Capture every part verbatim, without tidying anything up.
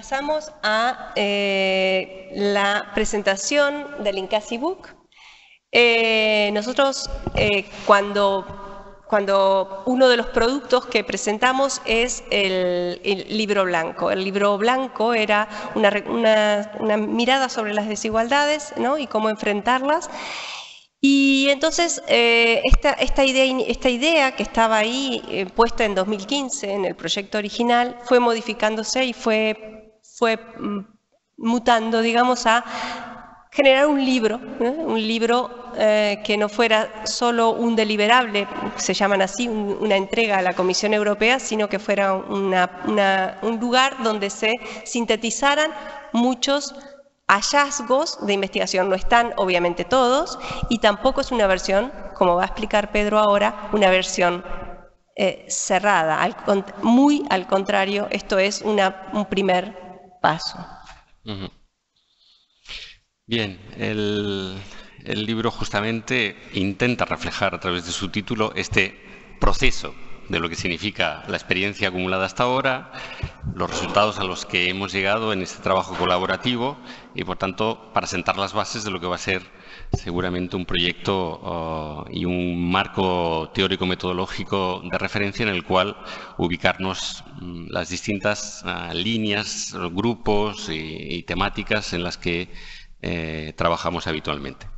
pasamos a eh, la presentación del Incasi Book. Eh, nosotros, eh, cuando, cuando uno de los productos que presentamos es el, el libro blanco. El libro blanco era una, una, una mirada sobre las desigualdades, ¿no? Y cómo enfrentarlas. Y entonces eh, esta, esta, idea, esta idea que estaba ahí eh, puesta en dos mil quince en el proyecto original fue modificándose y fue, fue mm, mutando, digamos, a generar un libro, ¿eh? un libro eh, que no fuera solo un deliberable, se llaman así, un, una entrega a la Comisión Europea, sino que fuera una, una, un lugar donde se sintetizaran muchos hallazgos de investigación. No están obviamente todos y tampoco es una versión, como va a explicar Pedro ahora, una versión eh, cerrada. Al, muy al contrario, esto es una, un primer paso. Uh-huh. Bien, el, el libro justamente intenta reflejar a través de su título este proceso de lo que significa la experiencia acumulada hasta ahora, los resultados a los que hemos llegado en este trabajo colaborativo y, por tanto, para sentar las bases de lo que va a ser seguramente un proyecto uh, y un marco teórico-metodológico de referencia en el cual ubicarnos um, las distintas uh, líneas, grupos y, y temáticas en las que eh, trabajamos habitualmente.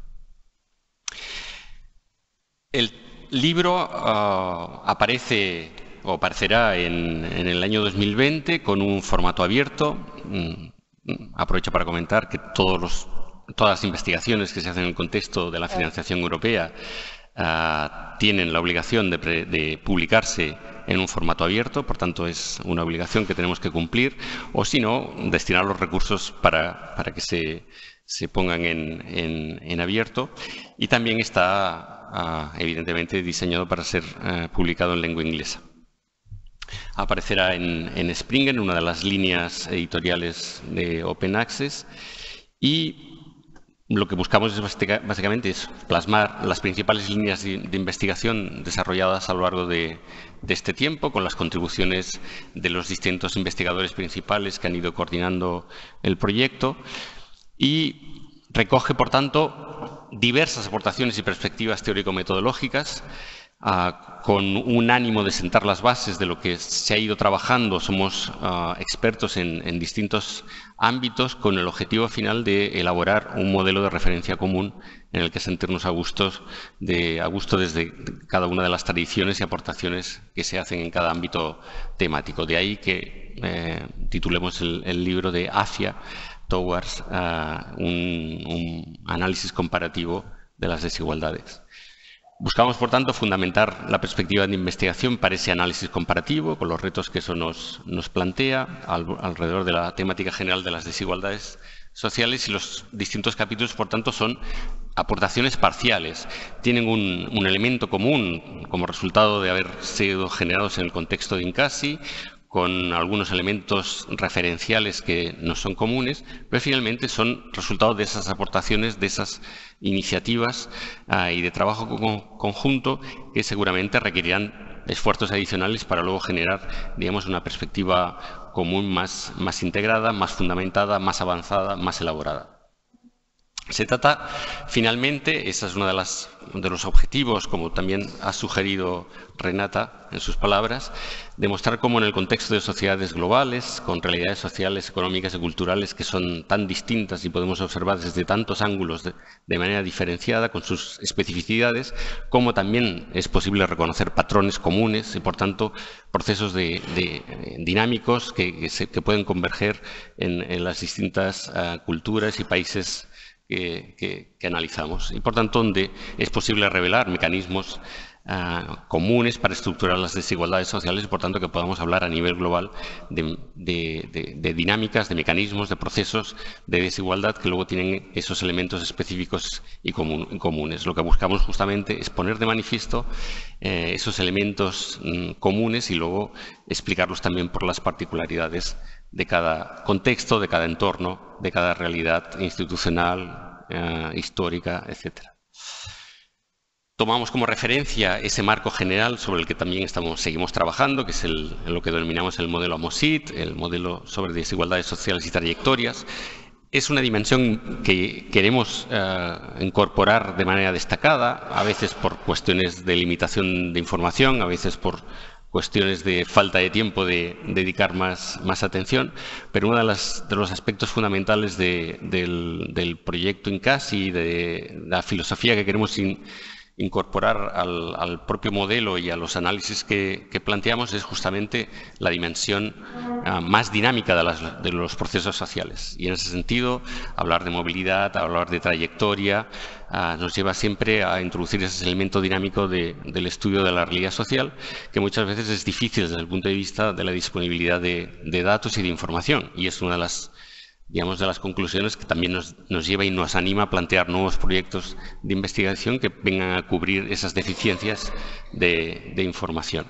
El libro uh, aparece o aparecerá en, en el año dos mil veinte con un formato abierto. Mm, aprovecho para comentar que todos los, todas las investigaciones que se hacen en el contexto de la financiación europea uh, tienen la obligación de, pre, de publicarse en un formato abierto, por tanto es una obligación que tenemos que cumplir, o si no, destinar los recursos para, para que se, se pongan en, en, en abierto. Y también está Uh, evidentemente diseñado para ser uh, publicado en lengua inglesa. Aparecerá en, en Springer, una de las líneas editoriales de Open Access, y lo que buscamos es básicamente es plasmar las principales líneas de, de investigación desarrolladas a lo largo de, de este tiempo, con las contribuciones de los distintos investigadores principales que han ido coordinando el proyecto, y recoge, por tanto, diversas aportaciones y perspectivas teórico-metodológicas uh, con un ánimo de sentar las bases de lo que se ha ido trabajando. Somos uh, expertos en, en distintos ámbitos con el objetivo final de elaborar un modelo de referencia común en el que sentirnos a, gustos de, a gusto desde cada una de las tradiciones y aportaciones que se hacen en cada ámbito temático. De ahí que eh, titulemos el, el libro de AFIA, Towards uh, un, un análisis comparativo de las desigualdades. Buscamos, por tanto, fundamentar la perspectiva de investigación para ese análisis comparativo, con los retos que eso nos, nos plantea, al, alrededor de la temática general de las desigualdades sociales, y los distintos capítulos, por tanto, son aportaciones parciales. Tienen un, un elemento común como resultado de haber sido generados en el contexto de Incasi, con algunos elementos referenciales que no son comunes, pero finalmente son resultado de esas aportaciones, de esas iniciativas uh, y de trabajo con, conjunto que seguramente requerirán esfuerzos adicionales para luego generar, digamos, una perspectiva común más, más integrada, más fundamentada, más avanzada, más elaborada. Se trata, finalmente, esa es uno de, las, de los objetivos, como también ha sugerido Renata en sus palabras, demostrar cómo en el contexto de sociedades globales, con realidades sociales, económicas y culturales que son tan distintas y podemos observar desde tantos ángulos de, de manera diferenciada, con sus especificidades, cómo también es posible reconocer patrones comunes y, por tanto, procesos de, de, de dinámicos que, que, se, que pueden converger en, en las distintas uh, culturas y países Que, que, que analizamos, y por tanto donde es posible revelar mecanismos uh, comunes para estructurar las desigualdades sociales, y por tanto que podamos hablar a nivel global de, de, de, de dinámicas, de mecanismos, de procesos de desigualdad que luego tienen esos elementos específicos y comun, comunes. Lo que buscamos justamente es poner de manifiesto eh, esos elementos mm, comunes y luego explicarlos también por las particularidades de cada contexto, de cada entorno, de cada realidad institucional, eh, histórica, etcétera. tomamos como referencia ese marco general sobre el que también estamos, seguimos trabajando, que es el, lo que denominamos el modelo AMOSIT, el modelo sobre desigualdades sociales y trayectorias. Es una dimensión que queremos eh, incorporar de manera destacada, a veces por cuestiones de limitación de información, a veces por cuestiones de falta de tiempo de, de dedicar más, más atención, pero uno de, las, de los aspectos fundamentales de, del, del proyecto INCASI, de la filosofía que queremos in, incorporar al, al propio modelo y a los análisis que, que planteamos, es justamente la dimensión uh, más dinámica de, las, de los procesos sociales. Y en ese sentido, hablar de movilidad, hablar de trayectoria, uh, nos lleva siempre a introducir ese elemento dinámico de, del estudio de la realidad social, que muchas veces es difícil desde el punto de vista de la disponibilidad de, de datos y de información. Y es una de las digamos, de las conclusiones que también nos, nos lleva y nos anima a plantear nuevos proyectos de investigación que vengan a cubrir esas deficiencias de, de información.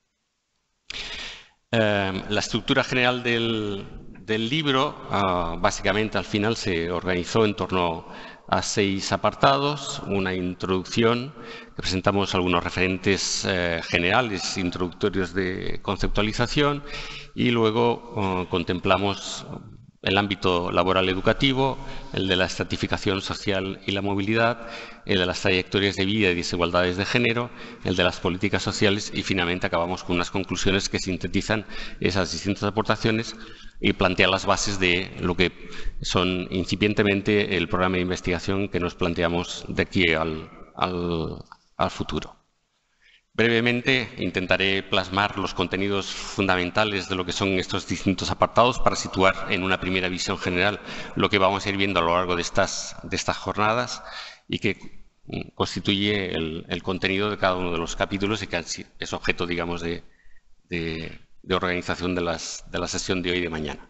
Eh, la estructura general del, del libro, uh, básicamente al final se organizó en torno a seis apartados, una introducción, que presentamos algunos referentes eh, generales, introductorios de conceptualización, y luego uh, contemplamos el ámbito laboral educativo, el de la estratificación social y la movilidad, el de las trayectorias de vida y desigualdades de género, el de las políticas sociales y finalmente acabamos con unas conclusiones que sintetizan esas distintas aportaciones y plantean las bases de lo que son incipientemente el programa de investigación que nos planteamos de aquí al, al, al futuro. Brevemente intentaré plasmar los contenidos fundamentales de lo que son estos distintos apartados para situar en una primera visión general lo que vamos a ir viendo a lo largo de estas, de estas jornadas y que constituye el, el contenido de cada uno de los capítulos y que es objeto, digamos, de, de, de organización de, las, de la sesión de hoy y de mañana.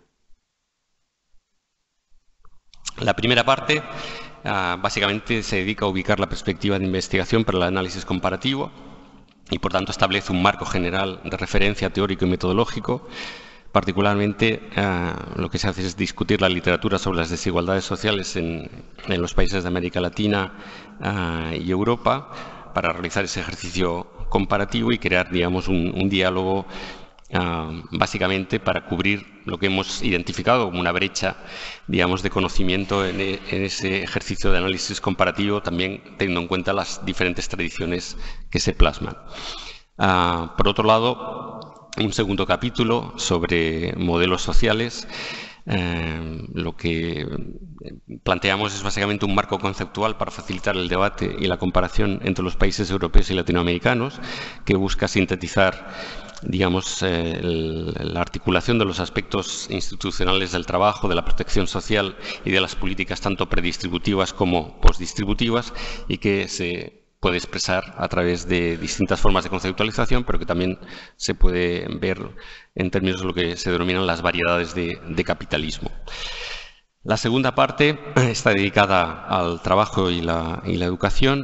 La primera parte uh, básicamente se dedica a ubicar la perspectiva de investigación para el análisis comparativo y, por tanto, establece un marco general de referencia teórico y metodológico. Particularmente, eh, lo que se hace es discutir la literatura sobre las desigualdades sociales en, en los países de América Latina eh, y Europa para realizar ese ejercicio comparativo y crear, digamos, un, un diálogo Uh, básicamente para cubrir lo que hemos identificado como una brecha, digamos, de conocimiento en, en ese ejercicio de análisis comparativo, también teniendo en cuenta las diferentes tradiciones que se plasman. Uh, por otro lado, un segundo capítulo sobre modelos sociales. Eh, lo que planteamos es básicamente un marco conceptual para facilitar el debate y la comparación entre los países europeos y latinoamericanos, que busca sintetizar, digamos, eh, el, la articulación de los aspectos institucionales del trabajo, de la protección social y de las políticas tanto predistributivas como postdistributivas, y que se puede expresar a través de distintas formas de conceptualización, pero que también se puede ver en términos de lo que se denominan las variedades de, de capitalismo. La segunda parte está dedicada al trabajo y la, y la educación,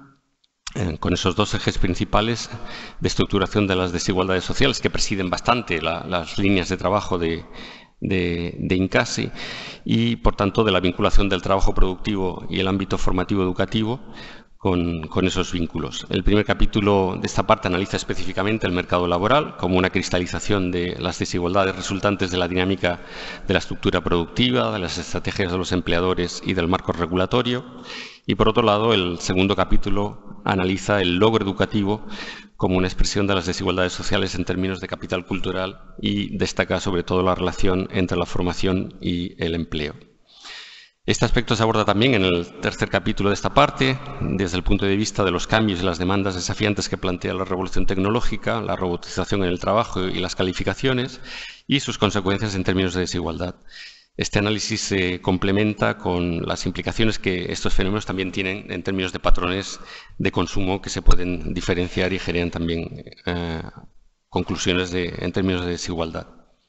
eh, con esos dos ejes principales de estructuración de las desigualdades sociales que presiden bastante la, las líneas de trabajo de, de, de INCASI y, por tanto, de la vinculación del trabajo productivo y el ámbito formativo educativo Con, con esos vínculos. El primer capítulo de esta parte analiza específicamente el mercado laboral como una cristalización de las desigualdades resultantes de la dinámica de la estructura productiva, de las estrategias de los empleadores y del marco regulatorio. Y, por otro lado, el segundo capítulo analiza el logro educativo como una expresión de las desigualdades sociales en términos de capital cultural y destaca sobre todo la relación entre la formación y el empleo. Este aspecto se aborda también en el tercer capítulo de esta parte, desde el punto de vista de los cambios y las demandas desafiantes que plantea la revolución tecnológica, la robotización en el trabajo y las calificaciones y sus consecuencias en términos de desigualdad. Este análisis se complementa con las implicaciones que estos fenómenos también tienen en términos de patrones de consumo que se pueden diferenciar y generan también eh, conclusiones de, en términos de desigualdad.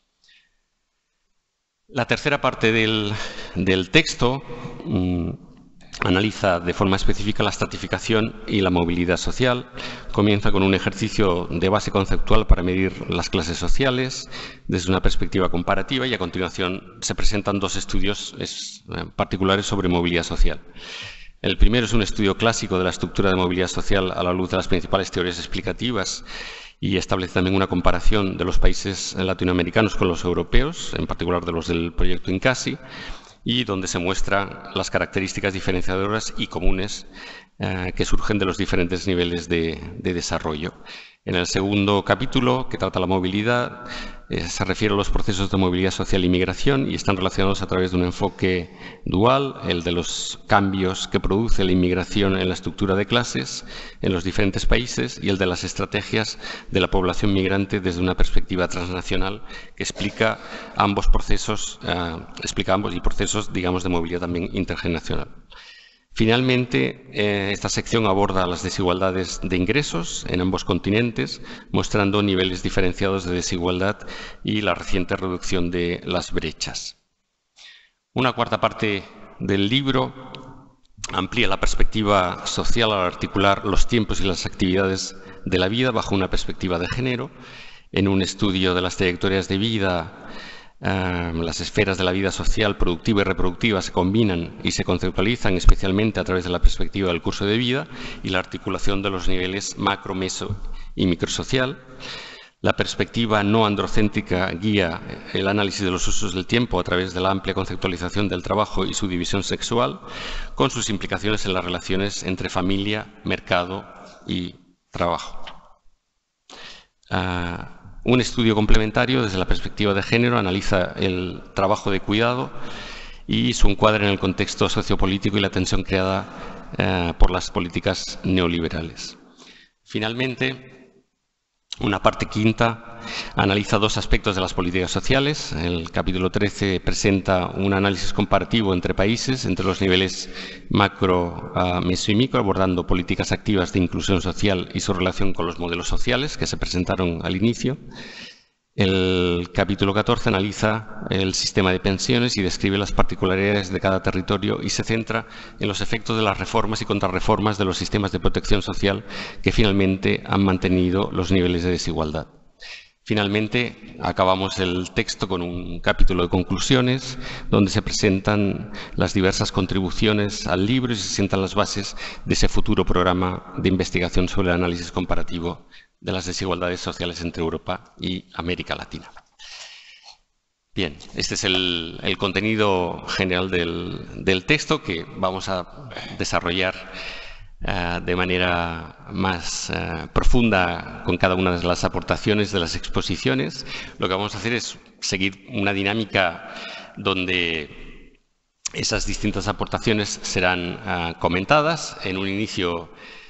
La tercera parte del, del texto mmm, analiza de forma específica la estratificación y la movilidad social. Comienza con un ejercicio de base conceptual para medir las clases sociales desde una perspectiva comparativa y a continuación se presentan dos estudios es, particulares sobre movilidad social. El primero es un estudio clásico de la estructura de movilidad social a la luz de las principales teorías explicativas y establece también una comparación de los países latinoamericanos con los europeos, en particular de los del proyecto INCASI, y donde se muestran las características diferenciadoras y comunes eh, que surgen de los diferentes niveles de, de desarrollo. En el segundo capítulo, que trata la movilidad, eh, se refiere a los procesos de movilidad social y migración y están relacionados a través de un enfoque dual, el de los cambios que produce la inmigración en la estructura de clases en los diferentes países y el de las estrategias de la población migrante desde una perspectiva transnacional que explica ambos procesos, eh, explica ambos y procesos, digamos, de movilidad también intergeneracional. Finalmente, eh, esta sección aborda las desigualdades de ingresos en ambos continentes, mostrando niveles diferenciados de desigualdad y la reciente reducción de las brechas. Una cuarta parte del libro amplía la perspectiva social al articular los tiempos y las actividades de la vida bajo una perspectiva de género. En un estudio de las trayectorias de vida, Uh, las esferas de la vida social, productiva y reproductiva se combinan y se conceptualizan especialmente a través de la perspectiva del curso de vida y la articulación de los niveles macro, meso y microsocial. La perspectiva no androcéntrica guía el análisis de los usos del tiempo a través de la amplia conceptualización del trabajo y su división sexual, con sus implicaciones en las relaciones entre familia, mercado y trabajo. Uh, Un estudio complementario desde la perspectiva de género analiza el trabajo de cuidado y su encuadre en el contexto sociopolítico y la tensión creada eh, por las políticas neoliberales. Finalmente, una parte quinta analiza dos aspectos de las políticas sociales. El capítulo trece presenta un análisis comparativo entre países, entre los niveles macro, uh, meso y micro, abordando políticas activas de inclusión social y su relación con los modelos sociales que se presentaron al inicio. El capítulo catorce analiza el sistema de pensiones y describe las particularidades de cada territorio y se centra en los efectos de las reformas y contrarreformas de los sistemas de protección social que finalmente han mantenido los niveles de desigualdad. Finalmente, acabamos el texto con un capítulo de conclusiones donde se presentan las diversas contribuciones al libro y se sientan las bases de ese futuro programa de investigación sobre el análisis comparativo de las desigualdades sociales entre Europa y América Latina. Bien, este es el, el contenido general del, del texto que vamos a desarrollar Uh, de manera más uh, profunda con cada una de las aportaciones de las exposiciones. Lo que vamos a hacer es seguir una dinámica donde esas distintas aportaciones serán uh, comentadas. En un inicio,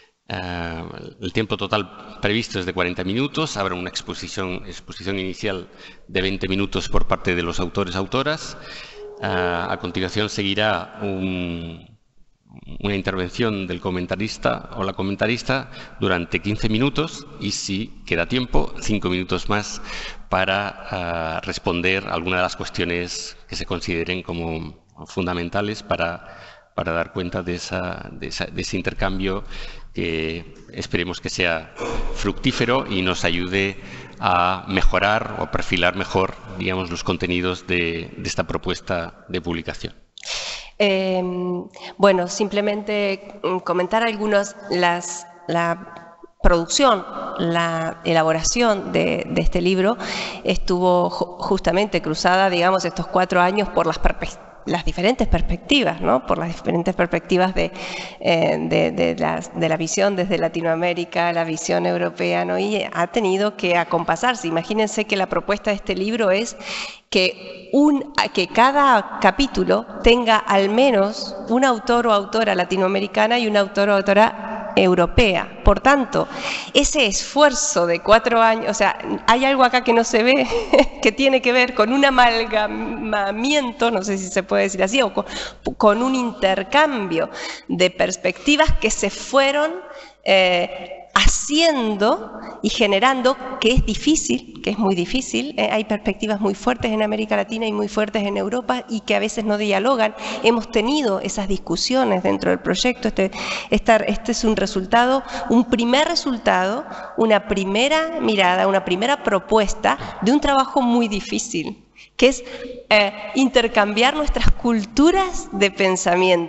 uh, el tiempo total previsto es de cuarenta minutos. Habrá una exposición, exposición inicial de veinte minutos por parte de los autores autoras. Uh, a continuación seguirá un una intervención del comentarista o la comentarista durante quince minutos y, si queda tiempo, cinco minutos más para uh, responder algunas de las cuestiones que se consideren como fundamentales para, para dar cuenta de, esa, de, esa, de ese intercambio que esperemos que sea fructífero y nos ayude a mejorar o a perfilar mejor, digamos, los contenidos de, de esta propuesta de publicación. Eh, bueno, simplemente comentar algunos, las, la producción, la elaboración de, de este libro estuvo justamente cruzada, digamos, estos cuatro años por las perspectivas. las diferentes perspectivas, ¿no? Por las diferentes perspectivas de, eh, de, de, la, de la visión desde Latinoamérica, la visión europea, ¿no? Y ha tenido que acompasarse. Imagínense que la propuesta de este libro es que, un, que cada capítulo tenga al menos un autor o autora latinoamericana y un autor o autora europea. Por tanto, ese esfuerzo de cuatro años, o sea, hay algo acá que no se ve, que tiene que ver con un amalgamamiento, no sé si se puede decir así, o con, con un intercambio de perspectivas que se fueron eh, haciendo y generando, que es difícil, que es muy difícil. Eh, hay perspectivas muy fuertes en América Latina y muy fuertes en Europa y que a veces no dialogan. Hemos tenido esas discusiones dentro del proyecto. Este, esta, este es un resultado, un primer resultado, una primera mirada, una primera propuesta de un trabajo muy difícil, que es eh, intercambiar nuestras culturas de pensamiento.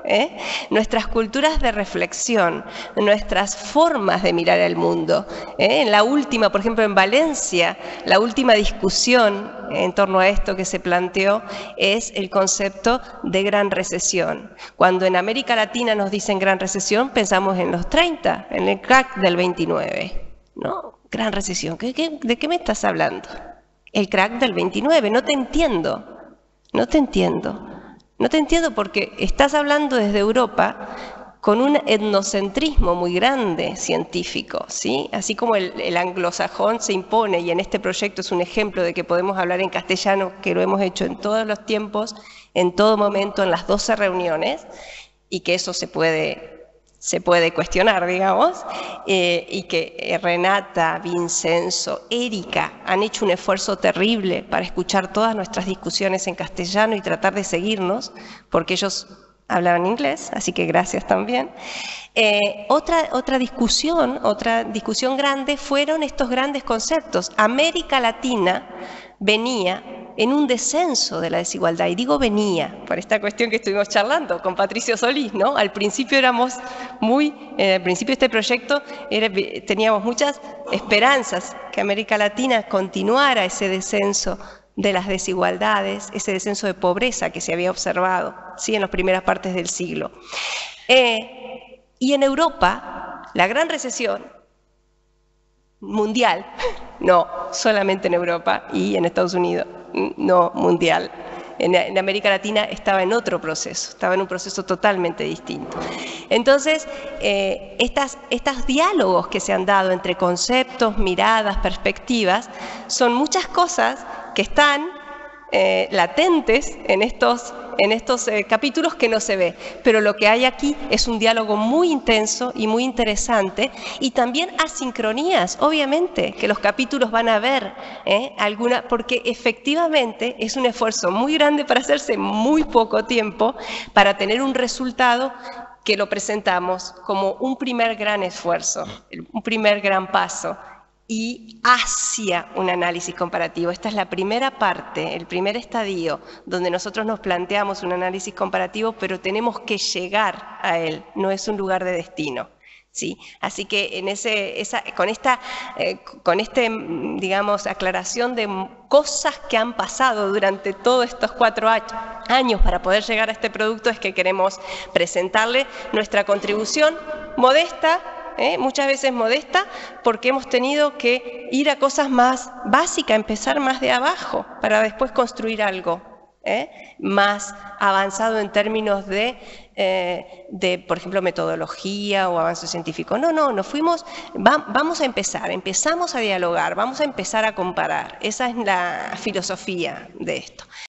¿eh? Nuestras culturas de reflexión, nuestras formas de mirar el mundo. ¿eh? En la última, por ejemplo, en Valencia, la última discusión en torno a esto que se planteó es el concepto de gran recesión. Cuando en América Latina nos dicen gran recesión, pensamos en los treinta, en el crack del veintinueve. ¿No? Gran recesión. ¿Qué, qué, ¿De qué me estás hablando? El crack del veintinueve. No te entiendo. No te entiendo. No te entiendo porque estás hablando desde Europa con un etnocentrismo muy grande científico, ¿sí? Así como el, el anglosajón se impone, y en este proyecto es un ejemplo de que podemos hablar en castellano, que lo hemos hecho en todos los tiempos, en todo momento, en las doce reuniones, y que eso se puede, se puede cuestionar, digamos, eh, y que Renata, Vincenzo, Erika han hecho un esfuerzo terrible para escuchar todas nuestras discusiones en castellano y tratar de seguirnos, porque ellos hablaban inglés, así que gracias también. Eh, otra, otra discusión, otra discusión grande fueron estos grandes conceptos. América Latina venía en un descenso de la desigualdad, y digo venía, por esta cuestión que estuvimos charlando con Patricio Solís, ¿no? Al principio éramos muy, eh, al principio de este proyecto era, teníamos muchas esperanzas que América Latina continuara ese descenso de las desigualdades, ese descenso de pobreza que se había observado, ¿sí? En las primeras partes del siglo. Eh, y en Europa, la gran recesión mundial, no solamente en Europa y en Estados Unidos, no mundial. En, en América Latina estaba en otro proceso, estaba en un proceso totalmente distinto. Entonces, eh, estas, estos diálogos que se han dado entre conceptos, miradas, perspectivas, son muchas cosas que están eh, latentes en estos, en estos eh, capítulos que no se ve. Pero lo que hay aquí es un diálogo muy intenso y muy interesante, y también asincronías, obviamente, que los capítulos van a ver, ¿eh? alguna, porque efectivamente es un esfuerzo muy grande para hacerse muy poco tiempo, para tener un resultado que lo presentamos como un primer gran esfuerzo, un primer gran paso, y hacia un análisis comparativo. Esta es la primera parte, el primer estadio, donde nosotros nos planteamos un análisis comparativo, pero tenemos que llegar a él, no es un lugar de destino. ¿Sí? Así que en ese, esa, con esta eh, con este, digamos, aclaración de cosas que han pasado durante todos estos cuatro años para poder llegar a este producto, es que queremos presentarle nuestra contribución modesta, ¿Eh? muchas veces modesta, porque hemos tenido que ir a cosas más básicas, empezar más de abajo, para después construir algo ¿eh? más avanzado en términos de, eh, de, por ejemplo, metodología o avance científico. No, no, nos fuimos, va, vamos a empezar, empezamos a dialogar, vamos a empezar a comparar. Esa es la filosofía de esto.